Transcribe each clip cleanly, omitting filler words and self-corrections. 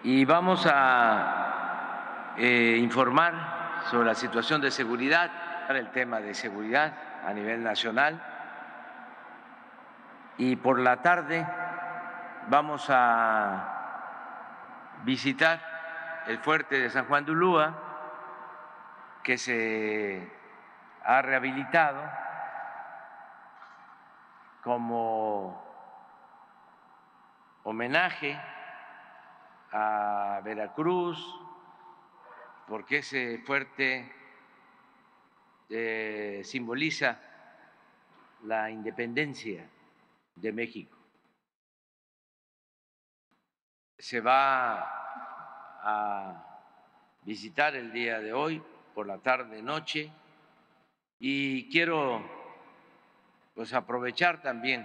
y vamos a informar sobre la situación de seguridad, el tema de seguridad a nivel nacional, y por la tarde vamos a visitar el fuerte de San Juan de Ulúa, que se ha rehabilitado como homenaje a Veracruz, porque ese fuerte simboliza la independencia de México. Se va a visitar el día de hoy, por la tarde-noche, y quiero aprovechar también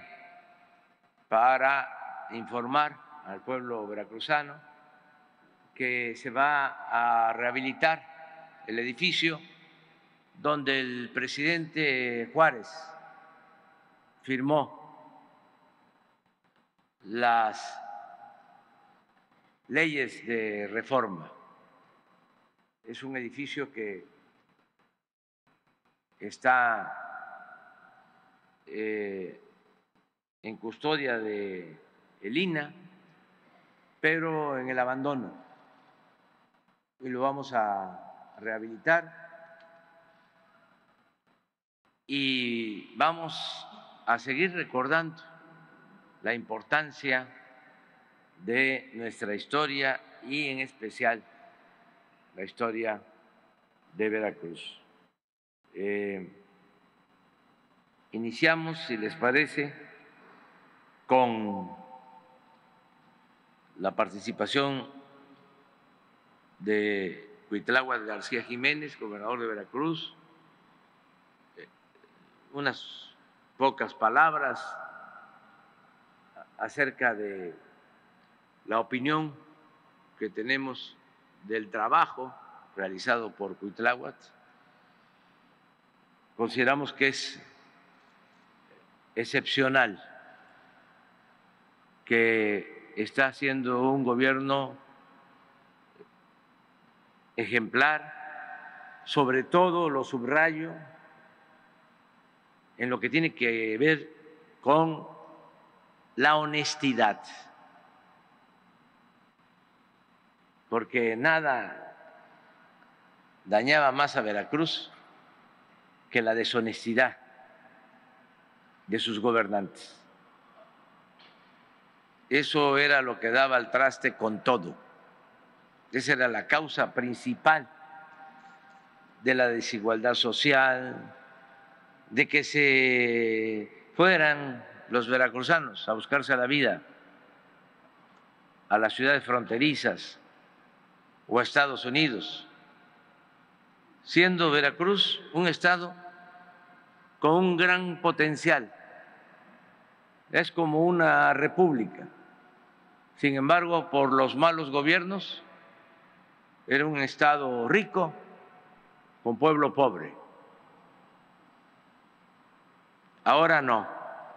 para informar al pueblo veracruzano que se va a rehabilitar el edificio donde el presidente Juárez firmó las leyes de reforma. Es un edificio que está en custodia de el INAH, pero en el abandono, y lo vamos a rehabilitar y vamos a seguir recordando la importancia de nuestra historia y en especial la historia de Veracruz. Iniciamos, si les parece, con la participación de Cuitláhuac García Jiménez, gobernador de Veracruz, unas pocas palabras acerca de la opinión que tenemos del trabajo realizado por Cuitláhuac. Consideramos que es excepcional, que está haciendo un gobierno ejemplar, sobre todo lo subrayo en lo que tiene que ver con la honestidad, porque nada dañaba más a Veracruz que la deshonestidad de sus gobernantes. Eso era lo que daba el traste con todo. Esa era la causa principal de la desigualdad social, de que se fueran los veracruzanos a buscarse la vida a las ciudades fronterizas o a Estados Unidos, siendo Veracruz un estado con un gran potencial. Es como una república. Sin embargo, por los malos gobiernos, era un estado rico con pueblo pobre. Ahora no.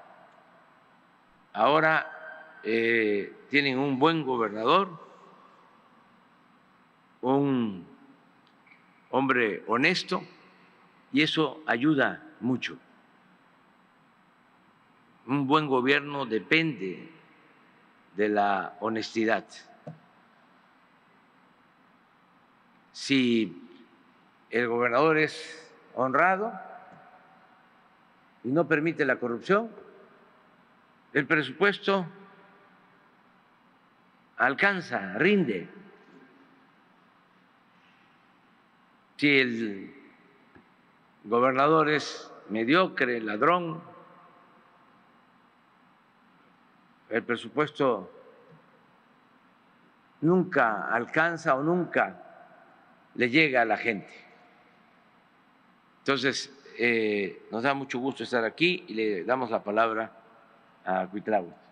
Ahora tienen un buen gobernador, un hombre honesto, y eso ayuda mucho. Un buen gobierno depende de la honestidad. Si el gobernador es honrado y no permite la corrupción, el presupuesto alcanza, rinde. Si el gobernador es mediocre, ladrón, el presupuesto nunca alcanza o nunca le llega a la gente. Entonces, nos da mucho gusto estar aquí y le damos la palabra a Cuitláhuac.